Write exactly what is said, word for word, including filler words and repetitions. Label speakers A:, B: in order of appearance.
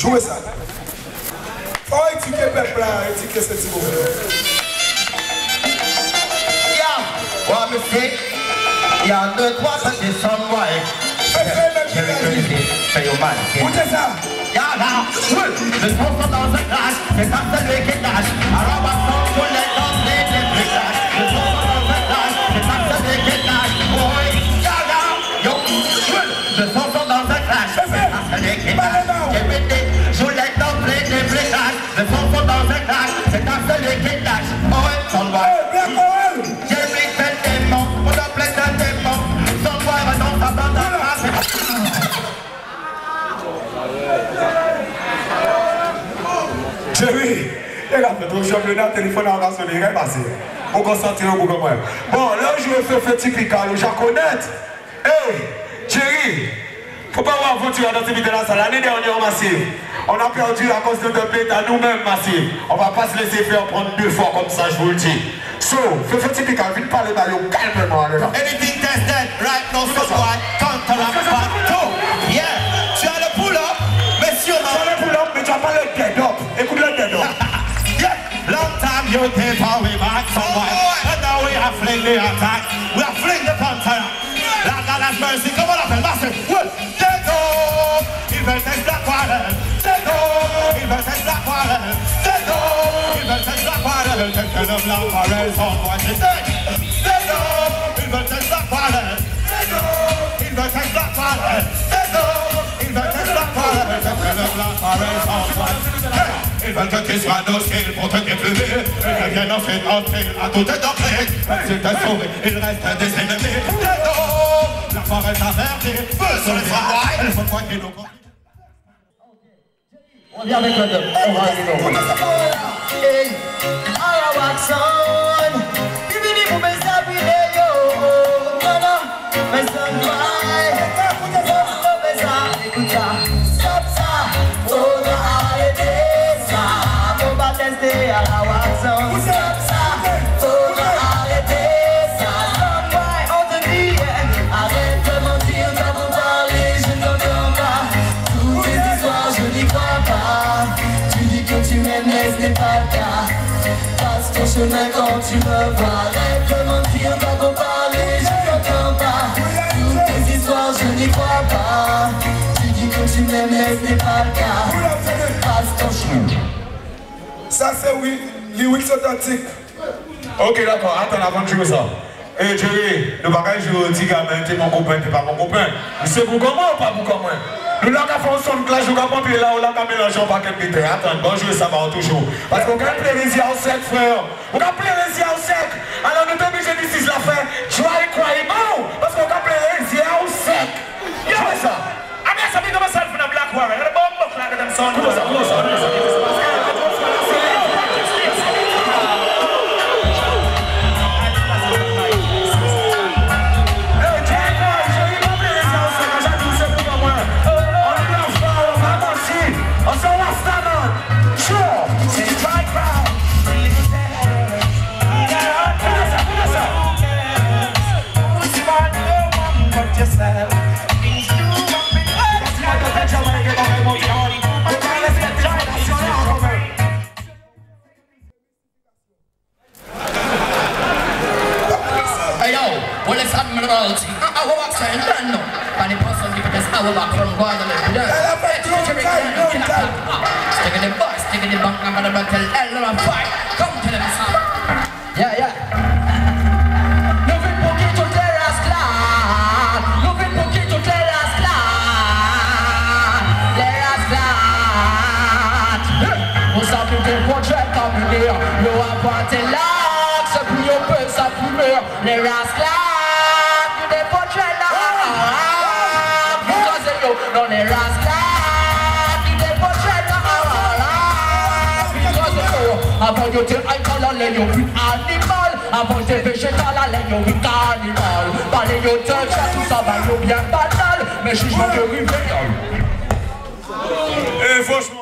A: Jouez ça. Faut étiqueter le peuple là, étiqueter ce petit mot.
B: Yeah, what me say? Yeah, deux, trois, ça c'est son boy. C'est your man.
A: Écoutez ça.
B: Yeah, now, le sponsor dans un crash, c'est ça celui qui lâche. Alors, on va pour les danser des bricages. Le sponsor dans un crash, c'est ça celui qui lâche. Oh, yeah, now, yo, le sponsor dans un crash, c'est ça celui qui lâche. J'ai pété, je voulais doubler des bricages. Le sponsor dans un crash, c'est ça celui qui lâche. Oh, son boy. J'ai mis tel démon, on a plein de démons. Son boy va dans sa bande à
A: Jerry, il a fait ton championnat, téléphone en rassonné, il est passé. On va sortir un peu comme moi. Bon, là, je vais faire typical, je connais. Hey, Jerry, faut pas avoir aventure dans cette vidéo là, l'année dernière massive. On a perdu à cause de deux plaintes à nous-mêmes massive. On va pas se laisser faire prendre deux fois comme ça, je vous le dis. So, fais typical, vite parler de l'eau calmement.
B: Anything tested right now, so why can't tell us back to? Yeah, tu as le pull-up, messieurs,
A: tu as le pull-up, mais tu as pas le dead-up. Écoute le dead-up.
B: Yeah, long time you take our way back somewhere. And now we are fling the attack. We are fling the panther. Lord God has mercy, come on up and massive. Well, dead-up. Il veut être black water. Dead-up. Il veut être black water. Dead-up. Il veut être black water. Take the black water, on what you say. Dead-up. Il veut être black water. Dead-up. Il veut être black water. Dead-up. Il veut être black water. Take the black water, on what you say. Ils veulent que tu sois docile pour te défluer. Ils viennent en fait entrer à tout est entré. S'ils te sauvent, il reste des ennemis. La forêt est avertie. Feu sur les travaux. Il faut quoi qu'ils nous comptent.
C: On vient avec le deux. On va aller dans le deux. Hey, I wax on. Bienvenue pour mes amis, yo. Non, non, mes amis. Écoute ça, écoute ça. Stop ça. Oh, non, arrêtez ça. On va tester à la wax on. Stop ça. Oh, non, arrêtez ça. Stop, ouais, on te dit. Arrête de mentir, t'as beau parler, je n'entends pas. Toutes tes histoires, je n'y crois pas. Tu dis que tu m'aimes, mais ce n'est pas le cas. Passe ton chemin quand tu me vois. Arrête de mentir, t'as beau parler, je n'entends pas. Toutes tes histoires, je n'y crois pas. Tu dis que tu m'aimes, mais ce n'est pas le cas. Passe ton chemin.
A: Ça c'est oui, lyrics authentiques. Ok d'accord, attends avant de jouer ça. Eh Jerry, nous ne pouvons pas jouer au petit gamin, t'es mon copain, t'es pas mon copain. C'est pour comment ou pas pour comment? Nous l'avons fait un son de clash, nous l'avons fait là, nous l'avons mélangé en paquet de guitare. Attends, bon jouer ça va toujours. Parce qu'on a plaisir au sec, frère. On a plaisir au sec. Alors nous sommes obligés d'ici la fin. Try cry bon. Parce qu'on a plaisir au sec. Jouez ça.
D: I mean, something to myself in a black warrior. And a bomb look like them son.
A: Comment ça, comment ça, comment ça?
C: Yeah, yeah. Love it poquito terras claras. Love it poquito terras claras. Terras claras. Vous savez que pour te caminer, le apporter l'axe, puis on peut s'affumer. Les rasclats, tu n'es pas très là. Because you know les rasclats, tu n'es pas très là. Because you avant you te alcool, allez you with animal. Avant te végétal, allez you with carnival. Parlez you touch, tout ça va you bien banal. Mais jugement de rivière.
A: Eh franchement.